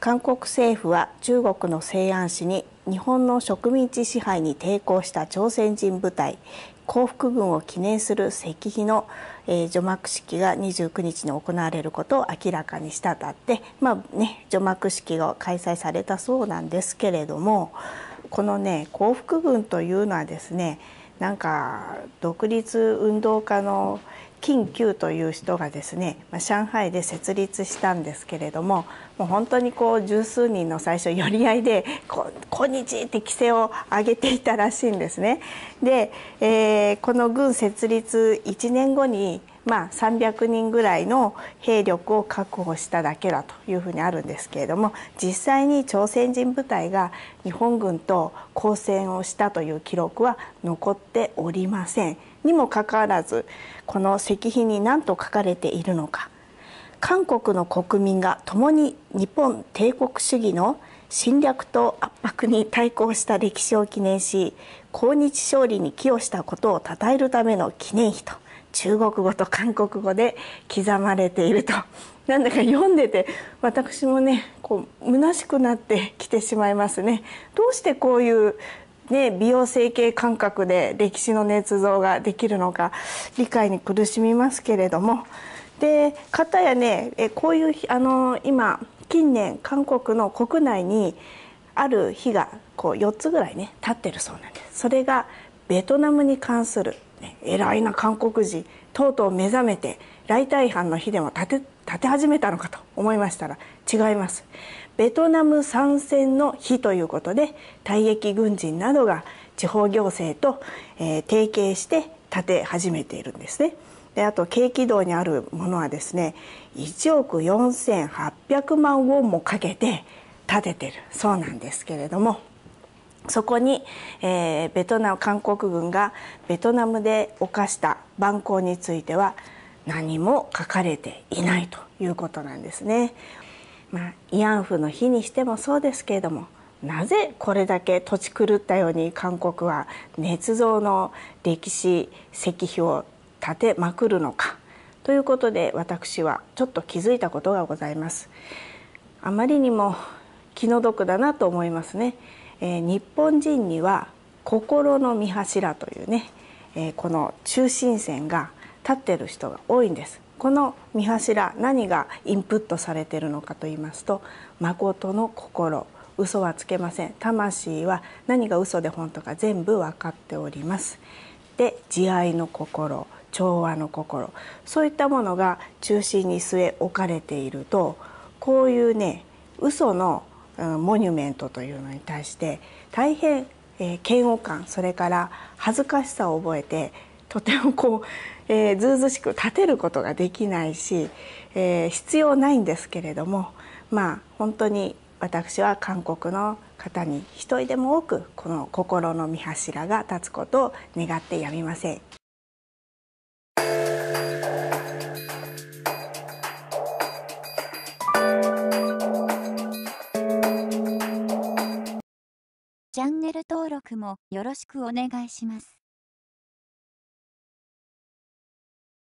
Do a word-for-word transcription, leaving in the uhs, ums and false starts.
韓国政府は中国の西安市に日本の植民地支配に抵抗した朝鮮人部隊降伏軍を記念する石碑の、えー、除幕式がにじゅうくにちに行われることを明らかにしたとあって、まあね、除幕式が開催されたそうなんですけれども、このね降伏軍というのはですね、なんか独立運動家の金九という人がですね、まあ、上海で設立したんですけれども、もう本当にこう十数人の最初寄り合いでこ「今日」って規制を上げていたらしいんですね。で、えー、この軍設立いちねんごにまあさんびゃくにんぐらいの兵力を確保しただけだというふうにあるんですけれども、実際に朝鮮人部隊が日本軍と交戦をしたという記録は残っておりません。にもかかわらずこの石碑に何と書かれているのか。韓国の国民が共に日本帝国主義の侵略と圧迫に対抗した歴史を記念し、抗日勝利に寄与したことを称えるための記念碑と中国語と韓国語で刻まれていると。なんだか読んでて私もねこう虚しくなってきてしまいますね。どうしてこういうね、美容整形感覚で歴史の捏造ができるのか理解に苦しみますけれども、で片やねえこういうあの今近年韓国の国内にある日がこうよっつぐらいね立ってるそうなんです。それがベトナムに関する、ね、偉いな韓国人とうとう目覚めて来台藩の日でも立て立て始めたのかと思いましたら違います。ベトナム参戦の日ということで退役軍人などが地方行政と、えー、提携して建て始めているんですね。であと慶畿道にあるものはですねいちおくよんせんはっぴゃくまんウォンもかけて建ててるそうなんですけれども、そこに、えー、ベトナム韓国軍がベトナムで犯した蛮行については何も書かれていないということなんですね。まあ、慰安婦の日にしてもそうですけれども、なぜこれだけ土地狂ったように韓国は捏造の歴史石碑を立てまくるのかということで、私はちょっと気づいたことがございます。あまりにも気の毒だなと思いますね。えー、日本人には心の御柱というね、えー、この中心線が立っている人が多いんです。この御柱、何がインプットされているのかと言いますと、誠の心、嘘はつけません。魂は何が嘘で本当か全部分かっております。で、慈愛の心、調和の心、そういったものが中心に据え置かれていると、こういうね嘘の、うん、モニュメントというのに対して大変、えー、嫌悪感、それから恥ずかしさを覚えて、とてもこう、えー、ずうずうしく立てることができないし、えー、必要ないんですけれども、まあ本当に私は韓国の方に一人でも多くこの心の御柱が立つことを願ってやみません。 チャンネル登録もよろしくお願いします。